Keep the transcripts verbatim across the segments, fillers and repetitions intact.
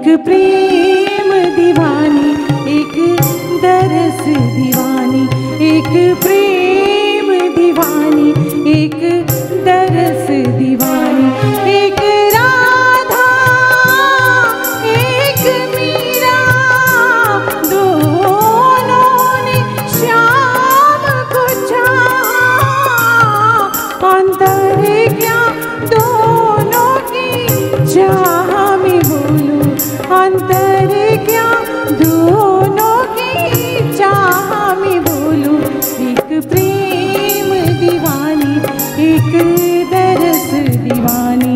एक प्रेम दीवानी, एक दरस दीवानी, एक प्रेम दीवानी, एक दरस दीवानी, एक राधा एक मीरा, दोनों ने श्याम को चाहा, अंतर क्या दोनों की चाह में बोलूं, अंतर क्या दोनों की चाह में बोलूं, एक प्रेम दीवानी, एक दरस दीवानी।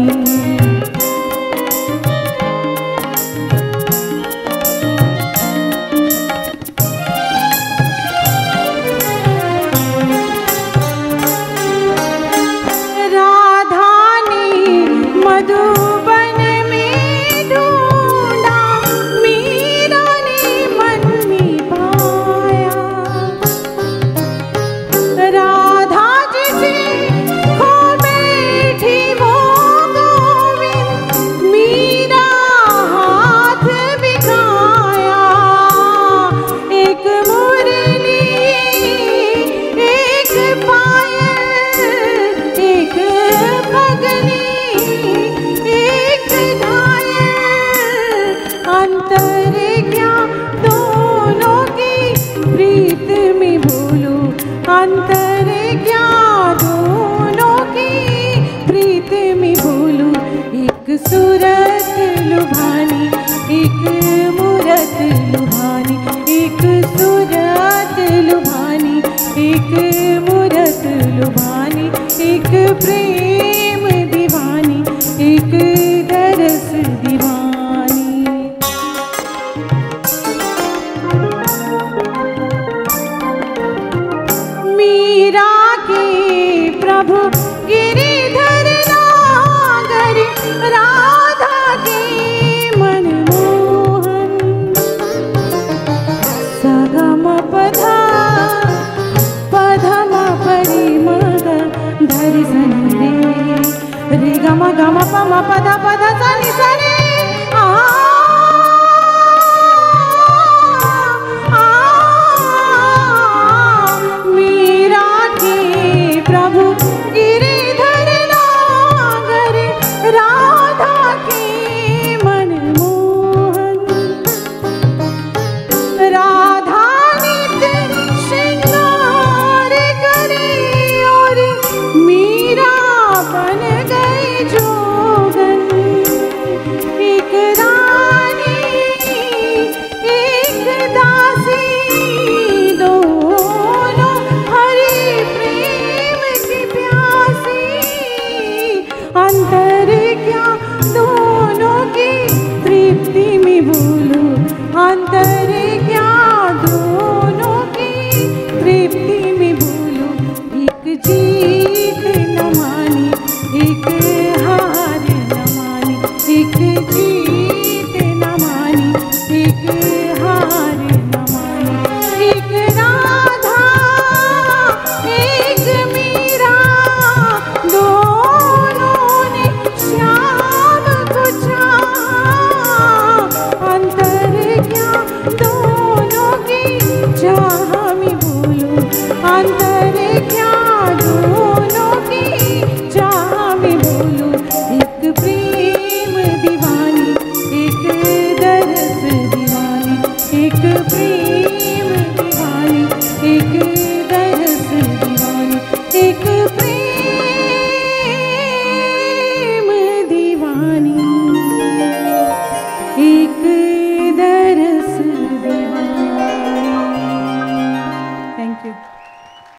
राधा ने मधुबन में ढूंढा, मीरा ने मन में पाया, राधा जिसे खो बैठी वो गोविंद, मीरा हाथ बिठाया, एक मुरली एक पायल, एक पगली एक घायल, अंतर क्या दोनों की प्रीत में बोलूं, अंतर क्या दोनों की प्रीत में बोलूं, एक सूरत लुभानी, एक मूरत लुभानी, एक सूरत लुभानी, एक मूरत लुभानी, एक प्रेम दीवानी, एक दरस दीवानी। मीरा के प्रभु गिरिधर नागर, राधा के मनमोहन, सगम पधा पधम परि मग धरि सनि रे, रे गम गम पम पद पद सनि सनि, आ मीरा के प्रभु गिरिधर नागर, राधा के मनमोहन, राधा नित्य श्रृंगार करे और मीरा बन गई जोगन, एक रानी एक दासी, दोनों हरि प्रेम की प्यासी, अंतर क्या दोनों की तृप्ति में बोलूं, अंतर क्या दोनों की तृप्ति में बोलूं, एक जीत न मानी, एक हार न मानी, एक जीत न मानी, एक हार न मानी, एक राधा एक मीरा, दोनों ने श्याम को चाहा, अंतर क्या दोनों की चाह में बोलूं, अंतर क्या दोनों की चाह में बोलूं, एक प्रेम दीवानी, एक दरस दीवानी, एक प्रेम दीवानी, एक दरस दीवानी, एक प्रेम दीवानी, एक